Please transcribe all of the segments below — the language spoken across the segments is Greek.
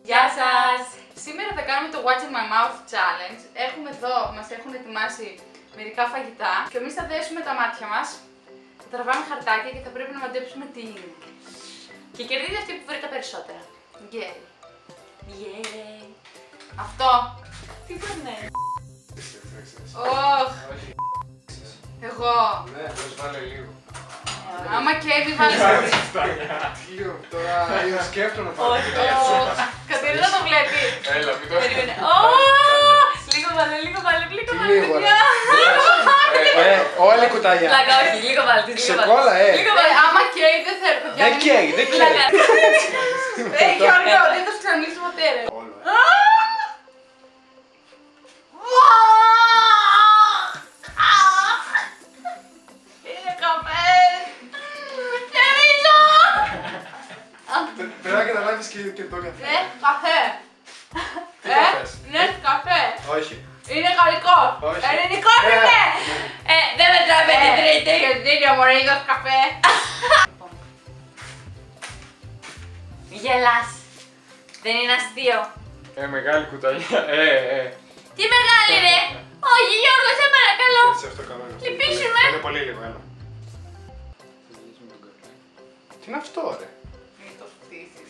Γεια σας! Σήμερα θα κάνουμε το What's in my mouth challenge. Μας έχουν ετοιμάσει μερικά φαγητά και εμείς θα δέσουμε τα μάτια μας, θα τραβάμε χαρτάκια και θα πρέπει να μαντέψουμε τι είναι. Και κερδίζει αυτή που βρει τα περισσότερα. Yeah. Yeah. Αυτό. Τι θα είναι? Εγώ. Ναι, θα βάλε λίγο. Άμα καίει, βάλεις πολύ. Λίγο, τώρα σκέφτομαι να Όχι, Κατερίνα το βλέπει. Έλα, μην το Περίμενε. Λίγο βάλε, λίγο βάλε, λίγο, όλα κουτάλια. Πλάκα, όχι, λίγο βάλε. Ξεκόλα, Άμα καίει, δεν θέλω. Δεν καίει, δεν καίει. Γιώργο, δεν θα σου ξαναμιλήσω ποτέ, ρε. Είναι καφέ. Γεμίζω. Πρέπει να καταλάβεις και το καφέ. Καφέ. Ναι, καφέ. Όχι. Είναι γαλλικό. Όχι. Ελληνικό είναι. Δεν μετράμε την τρίτη γιατί είναι ο μωρίδος καφέ. Γελάς. Δεν είναι αστείο. Μεγάλη κουτάλια. Τι μεγάλη ρε. Όχι Γιώργο, σε παρακαλώ. Έτσι αυτό καλό είναι. Λυπήσουμε. Είναι πολύ λίγο, έλα. Τι είναι αυτό, ρε. Μην το φτύσεις.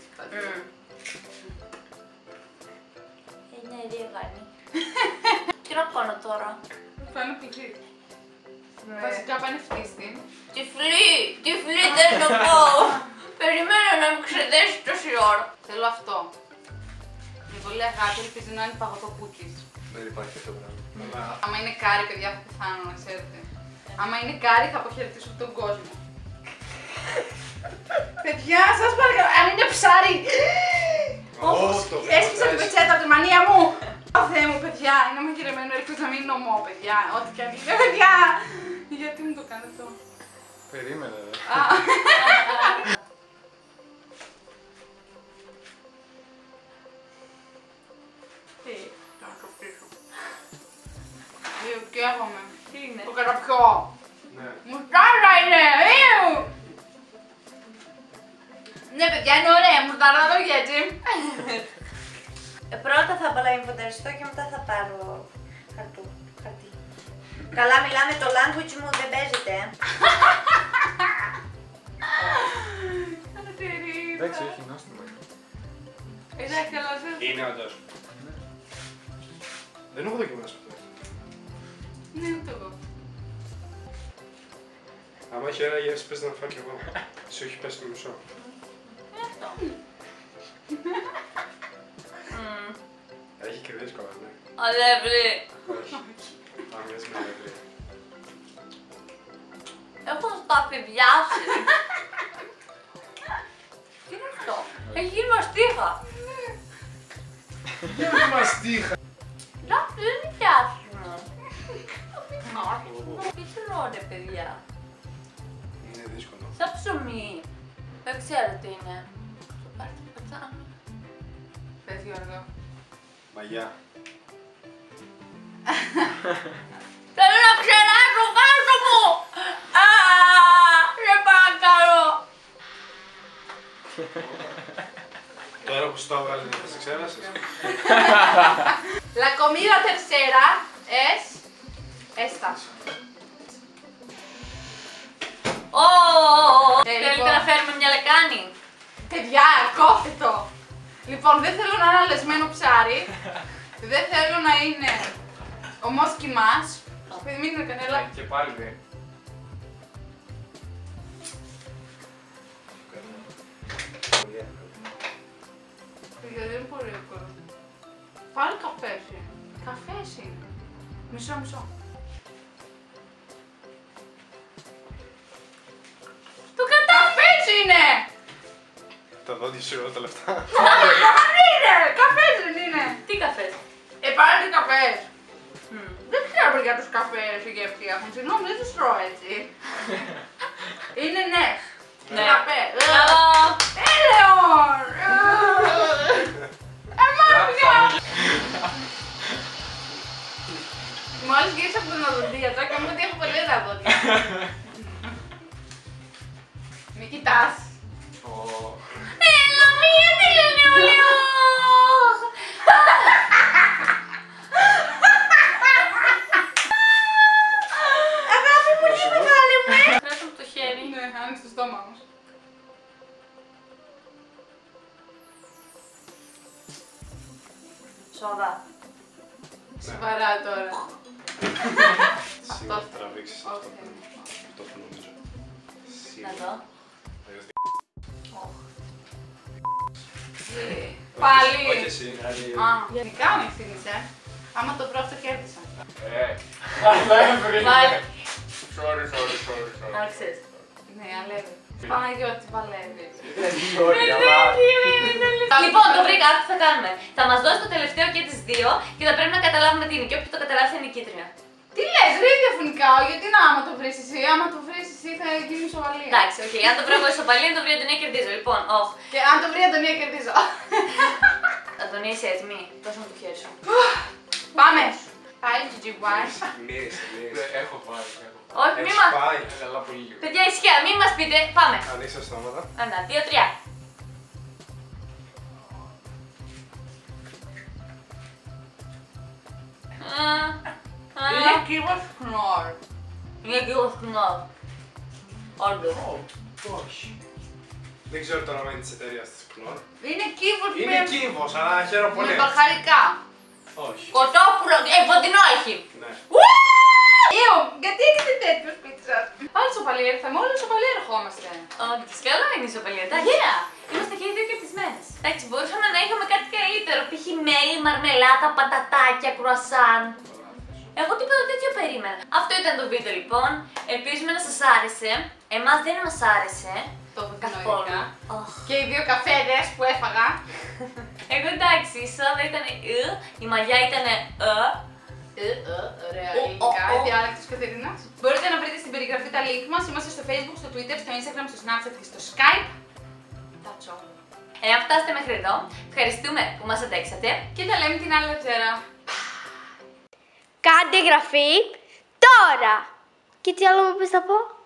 Είναι ρίγανη. Τι να κάνω τώρα? Θα είναι πηγή. Βασικά πάνε φτύστη. Τυφλή δεν το πω. Περιμένω να μην ξεδέσει τόση ώρα. Θέλω αυτό. Με πολύ αγάπη, ελπίζω να είναι παγωτοπούκης. Δεν υπάρχει αυτό το πράγμα. Άμα είναι κάρι, παιδιά, θα πεθάνω, να ξέρετε. Άμα είναι κάρι, θα αποχαιρετήσω τον κόσμο. Παιδιά, σας παρακαλώ, αν είναι ψάρι! Έσκυσα την πετσέτα από τη μανία μου! Ω Θεέ μου, παιδιά, είναι μαγειρεμένο, ελπίζω να μην είναι ομό, παιδιά. Ό,τι και αν είναι, παιδιά! Γιατί μου το κάνετε αυτό? Περίμενε, ρε. Τι, θα το πίσω. Καίγομαι. Τι είναι? Το καραπιό. Μουστάρδα είναι! Ναι παιδιά, είναι ωραία, μουστάρδα το έτσι. Πρώτα θα παλαιμφωντεριστώ και μετά θα πάρω χαρτί. Καλά μιλάμε, το language μου δεν παίζεται. Εντάξει, έχει νόστιμο. Εντάξει, αλλά δεν... Είναι όντως. Δεν έχω δοκιμάσει αυτό. Ναι, ούτε εγώ. Άμα έχει ένα γεύση, πες να φάω κι εγώ. Σου έχει πέσει το μισό. Αυτό. Έχει και δύσκολα, ναι. Αλεύρι. Όχι. Άμοιας με αλεύρι. Έχω σταφιδιάσει. Τι είναι αυτό? Έχει γίνει μαστίχα. Δεν είναι μαστίχα. Εντάξει, δεν είναι πιάσιμο. Τι τρώνε, παιδιά? Είναι δύσκολο. Σαν ψωμί. Δεν ξέρω τι είναι. Το πάρτε το πετσάνι. Πες Γιώργο. Μαγιά. Θέλω να ξεράσω κάτω μου! Σε παρακαλώ! Τώρα που σου το έβγαλε, θα σε ξέρασες. La comida tercera es esta. Θέλετε να φέρουμε μια λεκάνη? Παιδιά, κόφτε το! Λοιπόν, δεν θέλω να είναι αλεσμένο ψάρι. Δεν θέλω να είναι ομός κιμάς. Μην είναι κανένα. Και πάλι δεν. Δεν είναι πολύ εύκολο. Πάλι καφές είναι. Καφές είναι. Μισό. Το καταφές είναι! Τα δόντια σου όλα τα λεφτά. Δεν είναι! Καφές δεν είναι! Τι καφές? Πάλι καφές. Δεν ξέρω για τους καφές οι γεύση έχουν. Συγγνώμη, δεν τους τρώω έτσι. Είναι ναι. Καφέ. Έλεον! Μόλις γύρισα από τον οδοντίατρο και μου ότι έχω πολύ ωραία δόντια. Μην κοιτάς. Έλα, μία τελειώνει. Σοβαρά. Σοβαρά τώρα. Σίγουρα θα τραβήξεις αυτό Όχι. που νομίζω. Να δω. Πάλι. Όχι εσύ. Α, γενικά με ευθύνεις, Άμα το βρω αυτό κέρδισα. Αλλά έβρινε. Πάλι. Sorry. Άρχισες. Ναι, αλεύει. Παναγιώτη, παλεύεις. Λοιπόν, το βρήκα, τι θα κάνουμε. Θα μας δώσει το τελευταίο και τις δύο και θα πρέπει να καταλάβουμε τι είναι. Και όποιος το καταλάβει θα είναι νικήτρια. Τι λες, ρε διαφωνικά, γιατί να άμα το βρεις εσύ, άμα το βρεις εσύ θα γίνει ισοπαλία. Εντάξει, οκ. Αν το βρω εγώ ισοπαλία, αν το βρει η Αντωνία κερδίζω. Λοιπόν, Και αν το βρει η Αντωνία κερδίζω. Αντωνία, είσαι έτοιμη. Δώσε μου το χέρι σου. Πάμε. Πάει, GGY. Μύρισε. Έχω πάει. Όχι, μη μας. Πάει. Αλλά πολύ λίγο. Παιδιά, ησυχία, μην μας πείτε. Πάμε. Ανοίξτε τα στόματα. 1, 2, 3. Είναι κύβος Knorr. Είναι λίγο σκηνό. Όντως. Όχι. Δεν ξέρω το όνομα της εταιρείας της Knorr. Είναι κύβος Είναι κύβος, αλλά χαίρομαι με πολύ. μπαχαρικά. Όχι. Κοτόπουλο, φωτεινό έχει. Ναι. Ιω, γιατί έχετε τέτοιο σπίτι σας. Πάλι ισοπαλία ήρθαμε, όλοι ισοπαλία ερχόμαστε. Όντως, καλά είναι η ισοπαλία. Εντάξει. Είμαστε και οι δύο κερδισμένες. Εντάξει, μπορούσαμε να είχαμε κάτι καλύτερο. Π.χ. μέλι, μαρμελάτα, πατατάκια, κρουασάν. Εγώ τίποτα τέτοιο περίμενα. Αυτό ήταν το βίντεο λοιπόν. Ελπίζουμε να σας άρεσε. Εμάς δεν μας άρεσε. Το έχω Καθόλου. καθόλου. Και οι δύο καφέδες που έφαγα. Εγώ εντάξει, η σόδα ήταν η μαλλιά ήταν Ωραία, ελληνικά, η διάλεκτος Κατερίνας. Μπορείτε να βρείτε στην περιγραφή τα link μας. Είμαστε στο Facebook, στο Twitter, στο Instagram, στο Snapchat και στο Skype. That's all. Εάν φτάσετε μέχρι εδώ, ευχαριστούμε που μας αντέξατε. Και τα λέμε την άλλη Δευτέρα. Κάντε εγγραφή τώρα! Και τι άλλο μου πεις να πω?